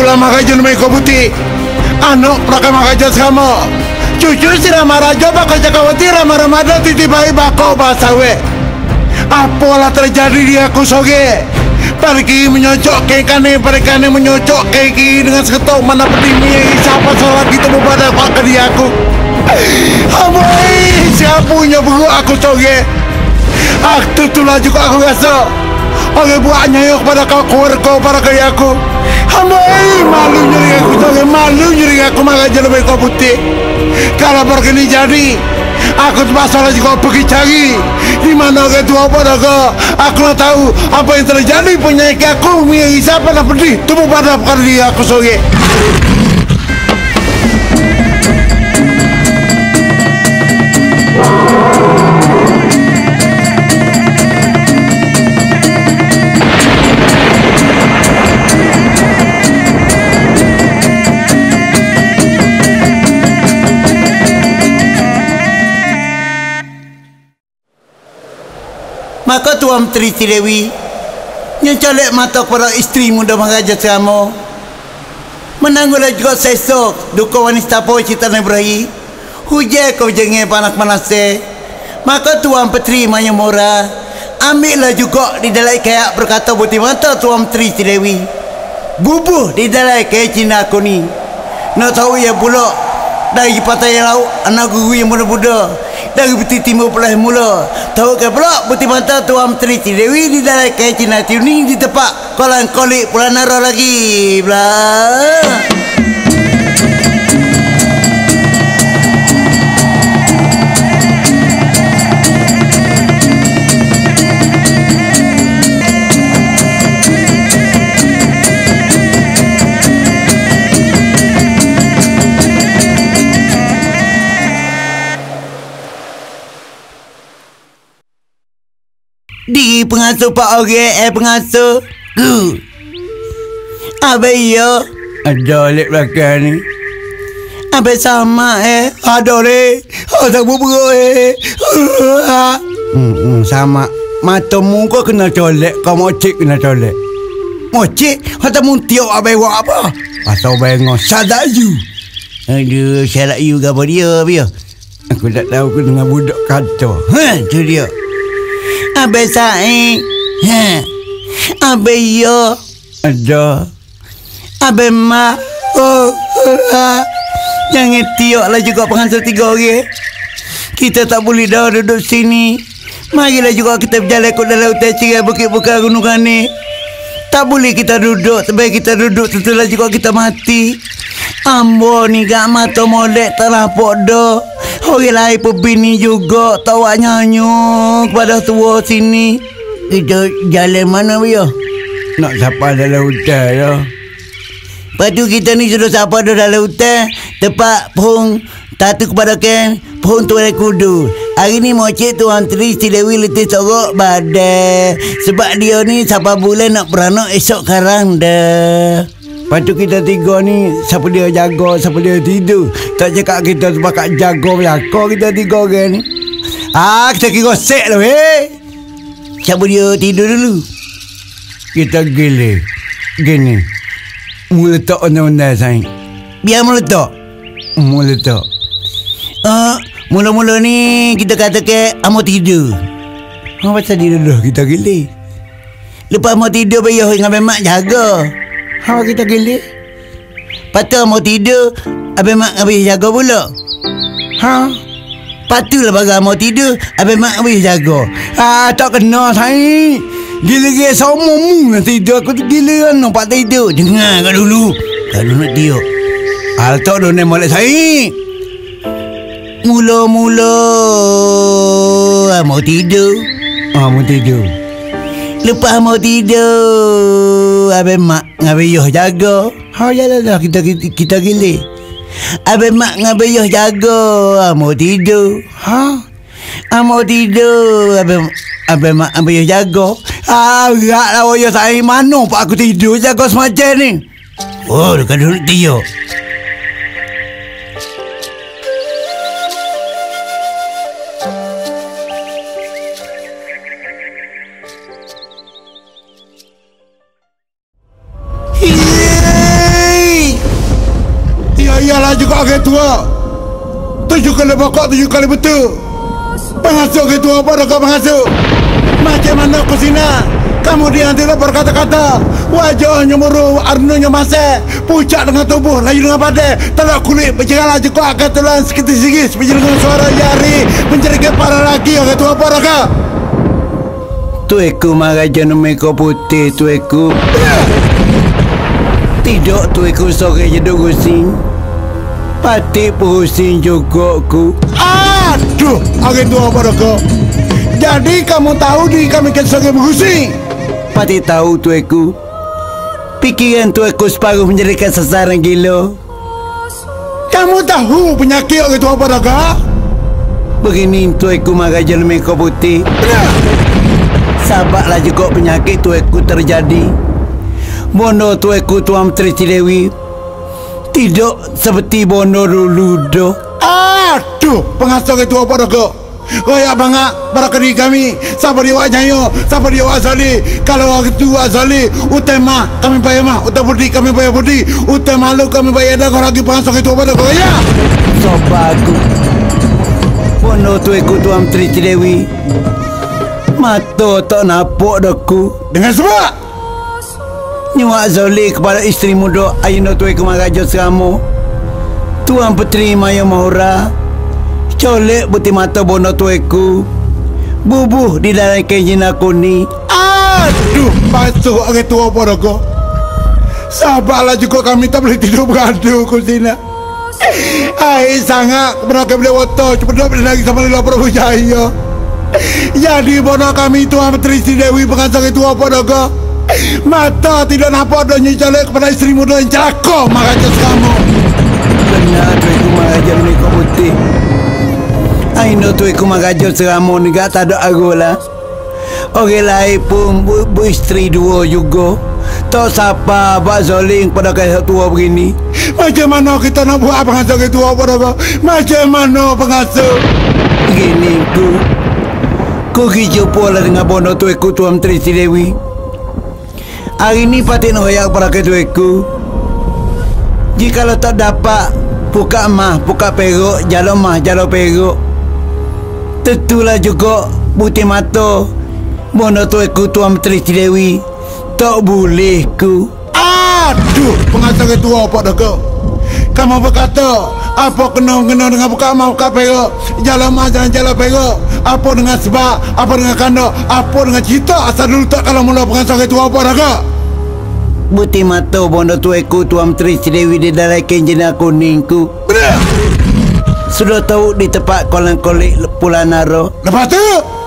pula makajan may kabuti. Ano praka makajan sama. Jujur si Ramarajo bakal Jakawati Rama-Ramada titibai bako basawe. Apalah terjadi di aku soge. Pergi menyocok kekane, pergi menyocok keki dengan seketok mana pedihnya siapa salah gitu pada pak di aku. Amoi siapa punya bulu aku soge. Aktu tulah juga aku gasok. Oke buahnya yuk pada kau keluarga para kaya aku. Amoi malu nyeri aku soge, malu nyeri aku makanya lebih kau putih. Kalau begini jadi aku masalah juga pergi cari di mana ketua pada aku nak tahu apa yang terjadi penyakit aku milih siapa nak pedih tubuh pada kali aku soge. Maka Tuan Tri Dewi nyelek mata para isteri muda mengajar kamu. Menanggulah juga sesok duka wanita po cita nebrahi. Hujai kau jengeh panak manase. Maka Tuan Petri Manyamora ambillah juga di dalam kayak berkata buti mata Tuan Tri Dewi. Bubuh di dalam kayak Cina aku ni. Nak tahu ya pula dari patah yang lauk anak guru yang muda-muda. Dari peti timur pelah mula. Tahu ke pula putih mata Tuan Tri Dewi di dalam kaya Cina Tiuning di tepak kolang kolik pula nara lagi. Belah. Di pengasuh Pak Oge, pengasuh ku. Apa iya? Ada lek belakang ni. Apa sama ada le. Ada bubur sama. Mata muka kena colek, kau mocik kena colek. Mocik, kata muntiok abai buat apa? Pasal bengok sadayu. Aduh, sadayu apa dia? Aku tak tahu aku dengan budak kata. Tu dia. Abe saing, abe yo, ada, abe mak, jangan tioklah juga pengantar tiga orang. Kita tak boleh dah duduk sini. Marilah juga kita berjalan ke dalam hutan cerai bukit bukan gunungan ni. Tak boleh kita duduk, sebaik kita duduk tentulah juga kita mati. Ambo ni gak mata molek terapok dah. Orang lain pun bini juga tawa nyanyuk pada tua sini. Kita jalan mana dia? Nak sapa dalam hutan ya. Lepas tu kita ni sudah sapa dalam hutan. Tepat pohon tatu kepada Ken. Pohon tuan kudu. Hari ni mocik Tuan Tri Dewi letih sorok badai. Sebab dia ni siapa bulan nak beranak esok karang dah. Lepas tu kita tiga ni, siapa dia jaga, siapa dia tidur. Tak cakap kita sebakat jaga belakang kita tiga orang ni. Kita kira set lah siapa dia tidur dulu. Kita gila. Gini. Meletak undang-undang sayang. Biar meletak. Meletak. Mula-mula ni kita kata ke amo tidur. Pasal dia dulu kita gila. Lepas amo tidur bayar dengan mak jaga. Kita gila. Patut mau tidur, abang mak habis jaga pula. Patutlah bagai mau tidur, abang mak habis jaga. Tak kena saya. Gila-gila sama mu nak tidur. Aku tu gila kan nampak tidur. Dengar kat dulu. Kalau nak tidur. Tak dah nak molek saya. Mula-mula mau tidur. Mau tidur. Lepas mau tidur, abang mak ngabayuh jaga. Jalan kita gila. Abang mak ngabayuh jaga. Mau tidur. Mau tidur. Abang mak ngabayuh jaga. Berat lah wayah saya. Mana pak aku tidur jaga semacam ni. Dekat duduk tidur. juga orang tua. 7 kali bokok, 7 kali betul. Pengasuh orang tua apa dah kau pengasuh? Macam mana kau sini? Kamu diantara berkata-kata. Wajahnya murung, arnunya masih. Pucat dengan tubuh, layu dengan badai. Telak kulit, bercerah juga akan telan sekitar-sikit. Bercerah suara jari. Menjadikan para lelaki orang tua apa dah kau? Tueku maraja nama kau putih tueku. Tidak tueku sore je gusing. Patik pusing juga ku. Aduh, orang tua apa dah kau? Jadi kamu tahu diri kami kan sore bergusing? Patik tahu tueku. Pikiran tueku separuh menjadikan sasaran gila. Kamu tahu penyakit orang tua apa dah kau? Begini tueku maraja nama kau putih. Sabarlah juga penyakit tueku terjadi. Bono tueku Tuan Menteri Cilewi tidak seperti bono dulu doh. Aduh, pengasuh itu apa dah kau? Royak banget para kediri kami. Siapa dia wak nyayo, siapa dia wak asali. Kalau orang itu asali, utama kami bayar mah, utama putih kami bayar putih, utama malu kami bayar dah. Kalau lagi pengasuh itu apa dah kau ya? Sobaku bono tueku Tuan Menteri Cilewi. Mata tak nampak daku. Dengan sebab Nyuak Zoli kepada isteri muda Ayuno tueku maraja seramu. Tuan Puteri Maya Mahura colek putih mata bono tueku. Bubuh di dalam kenjin aku ni. aduh, basuh orang tua apa dah kau? Sabarlah juga kami tak boleh tidur beradu kau sini. Hai sangat mereka boleh wato cepat lagi sama Lila Prabu Jaya. Jadi bono kami Tuan Menteri Sri Dewi pengasuh itu apa dah kau? Mata tidak nampak dan nyicalek kepada isteri muda yang celaka maraja kamu. Benar tueku maraja ni kau putih. Aino tueku maraja seramu ni gak tak ada agolah. Orang lain pun isteri dua juga. Tak siapa buat zoling pada kayak tua begini. Macam mana kita nak buat pengasuh itu apa dah kau? Macam mana pengasuh? Begini ku pergi jumpa lah dengan bono tueku Tuan Menteri Sri Dewi. Hari ni patut nak royak kepada tueku. Jikalau tak dapat buka mah, buka peruk, jalan mah, jalan peruk. Tentulah juga putih mata bono tueku Tuan Menteri Sri Dewi. Tak boleh ku. Aduh, pengasuh itu apa dah kau? Kamu berkata apa kena dengan buka mah, buka peruk, jalan mah, jalan peruk. Apa dengan sebab, apa dengan kandok, apa dengan cerita asal dulu tak kalau mula pengasuh itu apa dah kau? Putih mata bono tueku Tuan Menteri Sri Dewi di dalam kenjin kuning ku. Benar. Sudah tahu di tempat kolam-kolik Pulau Naro. Lepas tu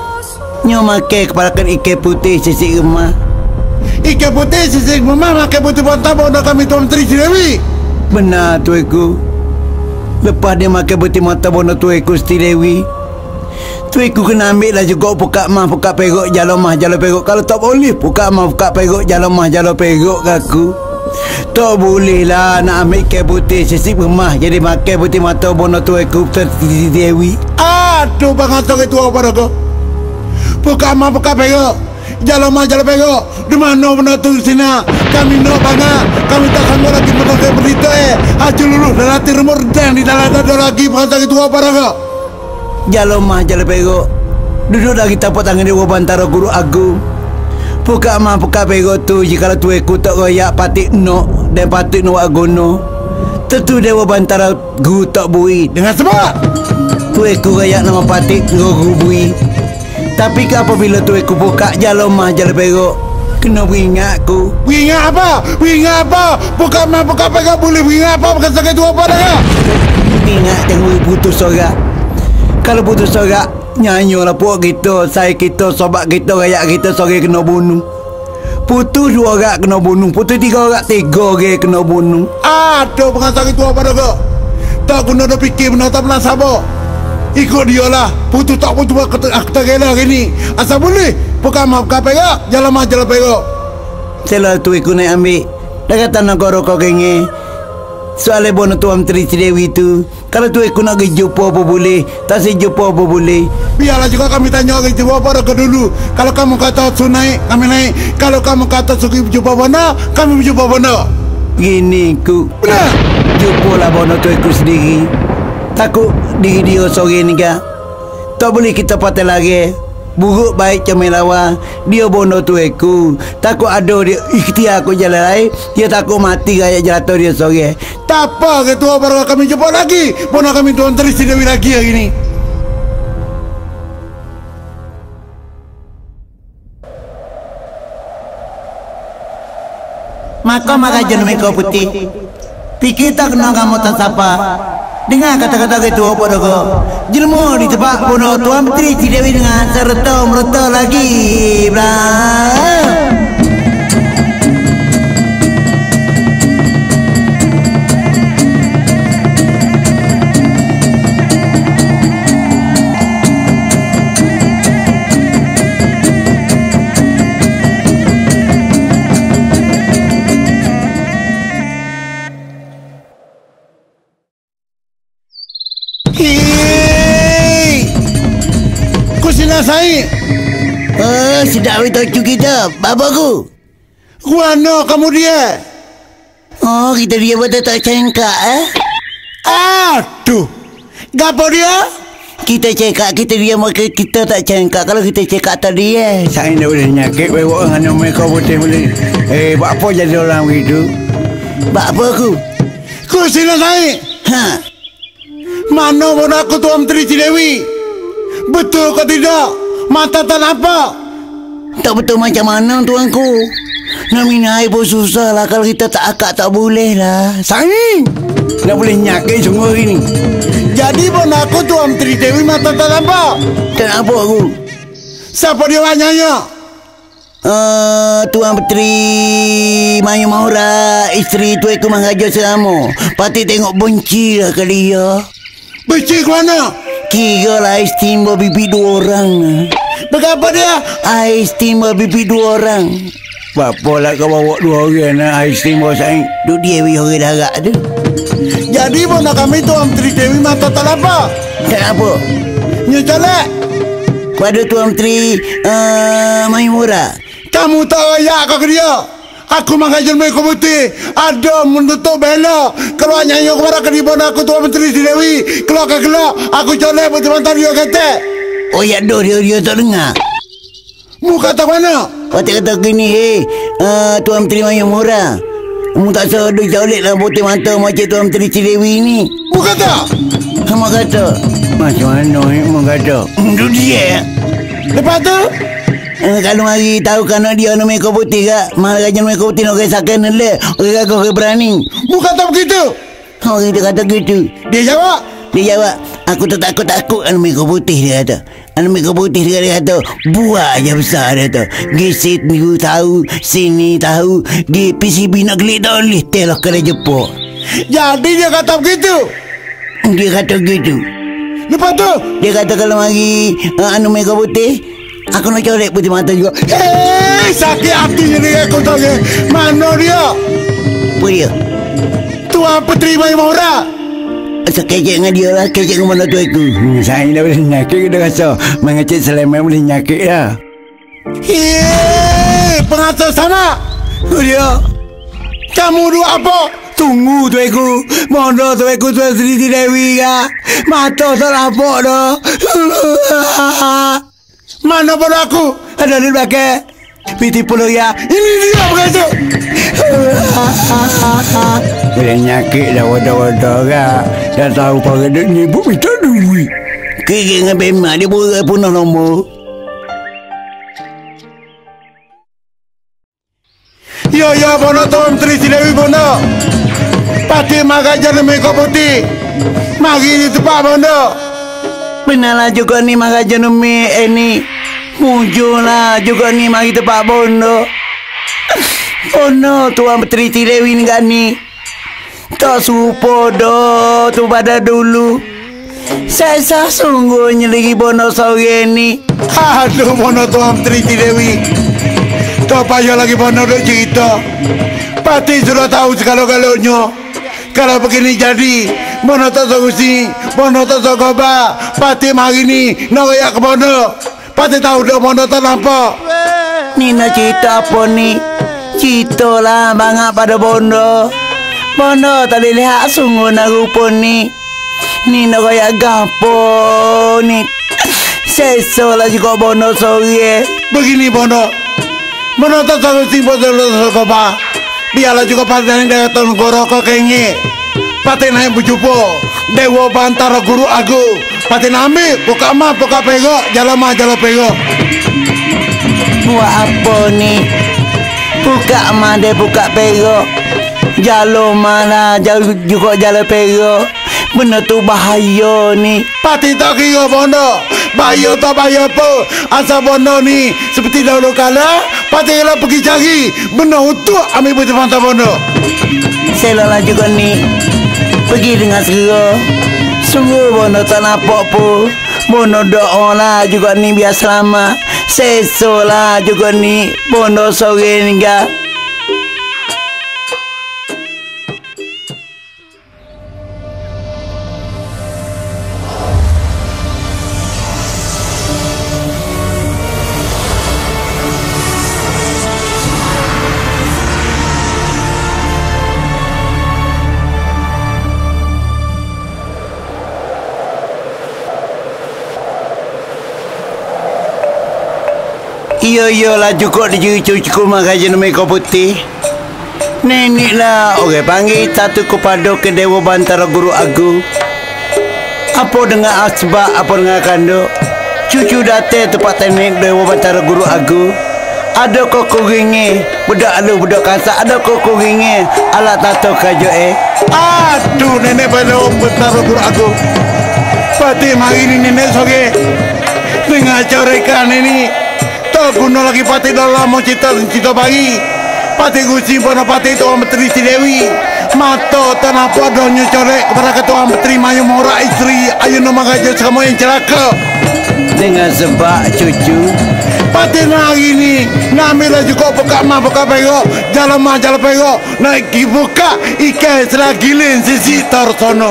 Nyo makai kepalakan ikan putih sisik rumah. ikan putih sisik rumah makan putih bontak bono kami Tuan Menteri Sri Dewi. Benar tueku. Lepas dia makan putih mata bono tueku Sri Dewi, tueku kena ambil lah juga buka mah, buka peruk, jalan mah, jalan peruk. Kalau tak boleh buka mah, buka peruk, jalan mah, jalan peruk kaku. Tak boleh lah nak ambil ikan putih sisik rumah jadi makan putih mata bono tueku Sri Dewi. Aduh, pengasuh itu apa dah kau? Buka mah, buka peruk, jalan mah, jalan peruk. Di mana benda tu sini? Kami nak banyak. Kami tak sanggup lagi mendengar berita Haji luluh dan hati remur dan di dalam ada lagi pengasuh itu apa dah kau? Jalan mah, jalan peruk. Duduk lagi tapak tangan dia bantara guru agung. Buka mah, buka peruk tu. Jika tueku tak royak patik nok dan patik nok agono, tentu dia bantara guru tak bui. Dengan sebab Tueku royak nama patik guru bui. Tapi apabila tueku buka jalan mah, jalan peruk, kena beringat ku. Beringat apa? Beringat apa? Buka mah, buka peruk boleh beringat apa? Pengasuh itu apa dah kau? Ingat jangan putus sorak. Kalau putus sorak, nyanyolah puak kita, saya kita, sobat kita, rakyat kita sore kena bunuh. Putus 2 orang kena bunuh, putus 3 orang, 3 orang kena bunuh. Aduh, pengasuh itu apa dah kau? Tak guna dah fikir benda tak pernah sabar. Ikut dia lah. Putus tak putus aku tak rela hari ni. Asal boleh bukan mah, bukan peruk, jalan mah, jalan peruk. Selalu tu ikut naik ambil. Dah kata nak korok kau kenge. Soalnya bono Tuan Menteri Sri Dewi tu, kalau tu ikut nak pergi jumpa apa boleh, tak si jumpa apa boleh. Biarlah juga kami tanya orang jumpa apa dah dulu. Kalau kamu kata su naik, kami naik. Kalau kamu kata suki jumpa mana, kami jumpa mana. Gini ku. Benar. Jumpalah bono tu aku sendiri. Takut diri dia sore ni kan. Tak boleh kita patah lagi. Buruk baik cemelawa. Dia bono tu aku. Takut ada dia ikhtiar aku jalan lain. Dia takut mati kayak jatuh dia sore. Tak apa ketua baru kami jumpa lagi. Bono kami Tuan Tri Dewi lagi hari ni. Maka jangan kau putih. Pikir tak kenal kamu tak siapa. Dengar kata-kata ketua pada kau. Jelma di tempat bono Tuan Tri Dewi dengan serta-merta lagi. Blah. Saya. Sedap itu kita. Babaku. Kuano kamu dia? Oh, kita dia betul tak cengkak Aduh. Gapo dia? Kita cekak, kita dia maka kita tak cengkak. Kalau kita cekak tadi saya dah boleh nyakit bawa dengan mereka putih boleh. Buat apa jadi orang begitu? Buat apa aku? Ku sila saya. Mana pun aku Tuan Tri Dewi. Betul ke tidak? Mata tak nampak. Tak betul macam mana tuanku? Nak minum air pun susah lah. Kalau kita tak akak tak boleh lah. Sayang. Tak boleh nyakit semua ini. Jadi pun aku Tuan Tri Dewi mata tak nampak. Tak nampak aku. Siapa dia wanyanya? Tuan Petri Mayu Maura, isteri tu aku mengajar selama. Patut tengok benci lah ke dia. Benci ke mana? Kira lah istimewa bibi 2 orang. Berapa dia? Istimewa bibi 2 orang. Apa lah kau bawa 2 orang nak istimewa sayang? Tu dia biar orang darat tu. Jadi mana kami Tuan Tri Dewi mata tak nampak? Tak apa. Nyecalek. Pada Tuan Tri Mayu Maura. Kamu tak layak ke dia? Aku mengajar mereka putih. Ada menutup bela. Kalau nyanyi kepada kedibuan aku Tuan Tri Dewi. Kelak aku colek putih mantan dia kata. Oh ya doh dia tak dengar. Mu kata mana? Kata gini Tuan Tri Mayu Maura. Mu tak sedih colek lah putih mata macam Tuan Tri Dewi ni. Mu kata? Kamu kata. Macam mana mu kata? Itu dia. Lepas tu? Kalau mari tahu kerana dia nak mereka putih kak. Malah raja mereka putih nak kisahkan le. Orang kau berani. Mu kata begitu? Orang dia kata gitu. Dia jawab? Dia jawab, aku tak takut anak mereka putih dia kata. Anak mereka putih dia kata, buat je besar dia kata. Gisit minggu tahu, sini tahu. Di PCB nak gelik tak boleh. Telah kena jepuk. Jadi dia kata begitu? Dia kata gitu. Lepas tu? Dia kata kalau mari anak mereka putih, aku nak colek putih mata juga. Sakit hati ni aku tahu. Mana dia? Apa dia? Tuan Petri Mayu Maura. Kecek dengan dia lah. Kecek dengan mana tu aku. Saya dah boleh nyakit. Kita rasa mengecek seleman boleh nyakit lah. Pengatur sama. Dia. Kamu dua apa? Tunggu tu aku. Mana tu aku Tuan Tri Dewi kah? Mata tak nampak dah. Mana pun aku? Ada di belakang. Piti puluh ya. Ini dia pengatur. Boleh nyakit dah wadah-wadah kak. Dah tahu para dek ni pun minta duit. Kira dengan bemak dia boleh punah nombor. Ya bono Tuan Tri Dewi bono. Pati magajar ni mereka putih. Mari di tempat bono. Benarlah juga ni magajar ni. Muncullah juga ni mari tempat bono. Bono Tuan Tri Dewi ni kan ni. Tak serupa dah tu pada dulu. Saya sungguhnya lagi bono sore ni. Aduh bono Tuan Tri Dewi. Tak payah lagi bono duk cerita. Pati sudah tahu segala-galanya. Kalau begini jadi, bono tak solusi, bono tak sogoba. Pati mari ni nak rayak ke bono. Pati tahu dah bono tak nampak. Ni nak cerita apa ni? Cerita lah banyak pada bono. Bono tadi lihat sungguh na rupa ni. Ni nak kaya gapo ni. Seso lah juga Bono sore. Begini Bono. Bono tak tahu simpo dulu kopa. Biarlah juga paten dari tahun goroko kengi. Paten naik bujupo. Dewa Bantara Guru Agu. Paten ambil. Buka mah buka pego. Jalan mah jalan pego. Buat apa ni? Buka mah dia buka pego. Jalan mana juga jalan pego. Benda tu bahaya ni. Pati tak kira Bono. Bahaya tak bahaya apa. Asal Bono ni seperti dahulu kala. Pati kalau pergi cari. Benda untuk ambil putih pantai Bono. Selalah juga ni. Pergi dengan segera. Sungguh Bono tak nampak pun. Bono doa lah juga ni biar selamat. Seso lah juga ni. Bono sore ni gak. Iyo lah cukup dia cukup makan jenis mereka putih. Nenek lah orang panggil satu kepada ke Dewa Bantara Guru Agu. Apa dengan asbab, apa dengan kanduk. Cucu datang tempat nenek Dewa Bantara Guru Agu. Ada koko ringi, budak alu budak kasak. Ada koko ringi, alat tato kajo Aduh nenek Dewa Bantara Guru Agu. Pati mari ni nenek sore. Dengan corekan ini. Guna lagi pati dalam mau cita bayi. Pati gusi bono pati Tuan Menteri Sidewi. Mato tanah podonya corek kepada Ketua Menteri Mayu Mora istri ayu nama gajah kamu yang celaka. Dengan sebab cucu pati hari ni namilah juga buka mah buka pego. Jalan mah jalan pego. Naik buka ikan selagilin sisi torsono.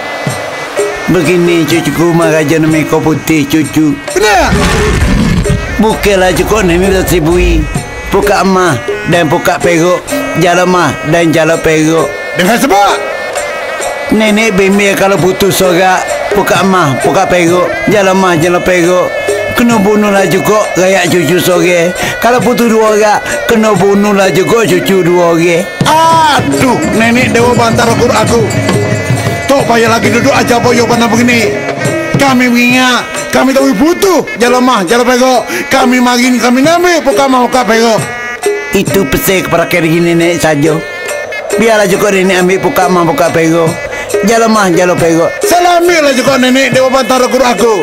Begini cucuku mah gajah nama kau putih cucu. Benar. Bukanlah cukup nenek dah sibui. Buka emas dan buka peruk. Jalan emas dan jalan peruk. Dengan sebab nenek bimbing kalau putus sorak. Buka emas, buka peruk. Jalan emas, jalan peruk. Kena bunuhlah juga rakyat cucu sore. Kalau putus dua orang, kena bunuhlah juga cucu dua orang. Aduh, nenek Dewa Bantara Guru Agu. Tok payah lagi duduk aja boyo pandang begini. Kami mengingat, kami tahu butuh jalan mah, jalan pego. Kami makin kami nami, buka mah, buka pego. Itu pesan kepada kiri nenek saja. Biarlah juga nenek ambil buka mah, buka pego. Jalan mah, jalan pego. Salamilah juga nenek Dewa Bantara Guru Agu.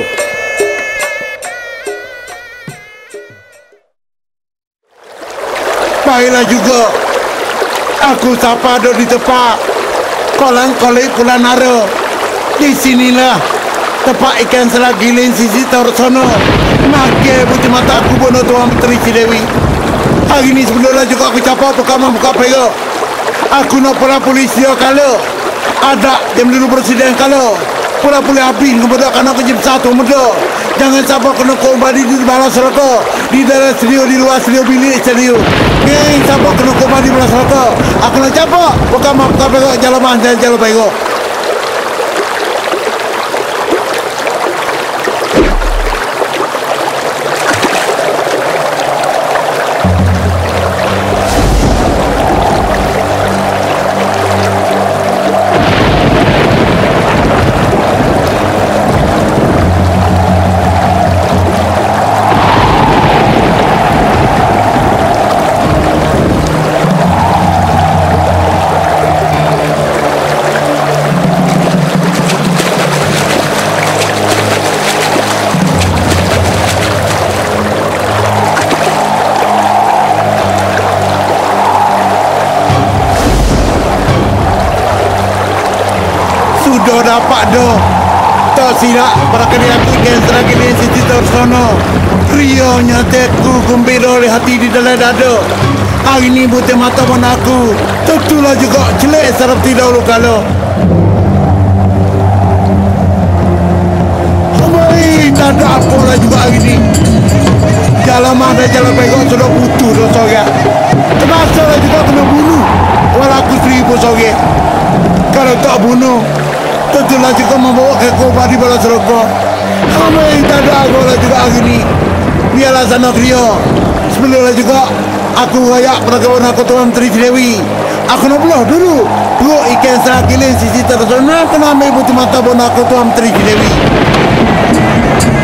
Baiklah juga. Aku sapa ada di tempat kolang kolik pulan naro. Di sinilah tempat ikan selagilin sisi torsono. Makai putih mata aku bono Tuan Menteri Sidewi. Hari ni sebelumnya juga aku capak buka pego. Aku nak pula polisi kalau ada jam dulu presiden kalau pula habis kemudian kena ke jam 1 muda. Jangan sampai kena kembali di balas rokok. Di dalam studio, di luar studio, bilik studio. Jangan sampai kena kembali di balas rokok. Aku nak capak buka pego jalan manjan jalan pego. Sudah dapat dah. Tak silap para kalian aku ikan seragilin sisi tersono. Rionya teku gembira oleh hati di dalam dada. Hari ini buta mata pun aku. Tentulah juga jelek seperti dahulu kala. Amai tak ada apalah juga hari ini. Jalan mana jalan pegok sudah putus dah sorak. Terpaksa juga kena bunuh Walau aku 1000 soge. Kalau tak bunuh, tentulah juga membawa kekobar di bala serokok. Kamu yang tak ada aku lah juga gini. Biarlah sana Rio. Sebelumnya juga aku rayak peragawan aku Tuan Menteri Cilewi. Aku nak belah dulu. Dulu ikan serakilin sisi tersona. Kenapa ibu mata bon aku Tuan Menteri Cilewi.